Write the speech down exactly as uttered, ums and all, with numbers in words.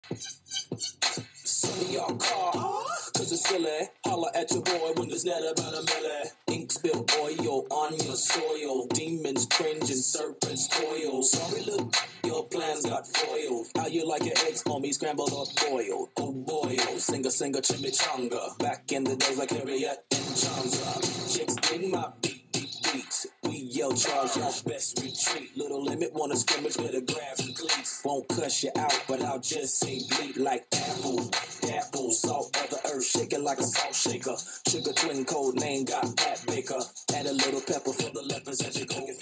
Some of y'all car, cause it's silly. Holla at your boy when there's net about a milli. Ink spill oil on your soil. Demons cringe and serpents toil. Sorry, look, your plans got foiled. How you like your eggs, homie, scrambled or boiled? Oh boy, oh, singer, singer, chimichanga. Back in the days like Harriet and Chanza. Chicks dig my beat, beat, beats. We yell charge, y'all best retreat. Little limit, wanna scrimmage, better grab some cleats. Won't cuss you out, but I'll just say bleed like apple. Apple, salt of the earth, shake it like a salt shaker. Sugar twin code name, got Pat Baker. Add a little pepper for the lepers as you go.